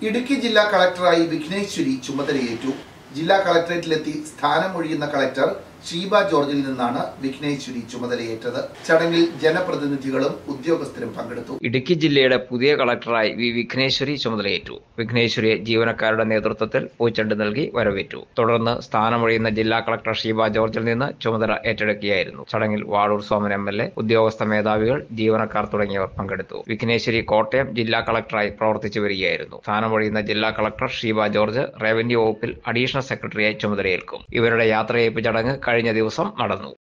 ഇടുക്കി ജില്ലാ കളക്ടറായി വിഘ്നേശ്വരി ചുമതലയേറ്റു. ജില്ലാ കളക്ടറേറ്റിലെത്തി സ്ഥാനമൊഴിയുന്ന കളക്ടർ ഷീബ ജോർജിൽ നിന്നാണ് വിഘ്നേശ്വരി ചുമതലയേറ്റത്. ചടങ്ങിൽ ജനപ്രതിനിധികളും ഉദ്യോഗസ്ഥരും പങ്കെടുത്തു. ഇടുക്കി ജില്ലയുടെ പുതിയ കളക്ടറായി വിഘ്നേശ്വരി ചുമതലയേറ്റു. വിഘ്നേശ്വരിയെ ജീവനക്കാരുടെ നേതൃത്വത്തിൽ പൂച്ചെണ്ട് നൽകി വരവേറ്റു. തുടർന്ന് സ്ഥാനമൊഴിയുന്ന ജില്ലാ കളക്ടർ ഷീബ ജോർജിൽ നിന്ന് ചുമതല ഏറ്റെടുക്കുകയായിരുന്നു. ചടങ്ങിൽ വാഴൂർ സോമൻ MLA, ഉദ്യോഗസ്ഥ മേധാവികൾ, ജീവനക്കാർ തുടങ്ങിയവർ പങ്കെടുത്തു. വിഘ്നേശ്വരി കോട്ടയം ജില്ലാ കളക്ടറായി പ്രവർത്തിച്ചു വരികയായിരുന്നു. സ്ഥാനമൊഴിയുന്ന ജില്ലാ കളക്ടർ ഷീബ ജോർജ് റവന്യൂ വകുപ്പിൽ അഡീഷണൽ സെക്രട്ടറിയായി ചുമതലയേൽക്കും. ഇവരുടെ യാത്രയയപ്പ് ചടങ്ങ് കഴിഞ്ഞ ദിവസം നടന്നു.